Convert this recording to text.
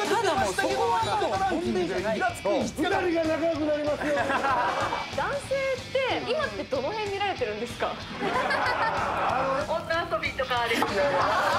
ただもうそこはもう本命じゃない。 二人が仲良くなりますよ。 男性って今ってどの辺見られてるんですか？ 女遊びとかです。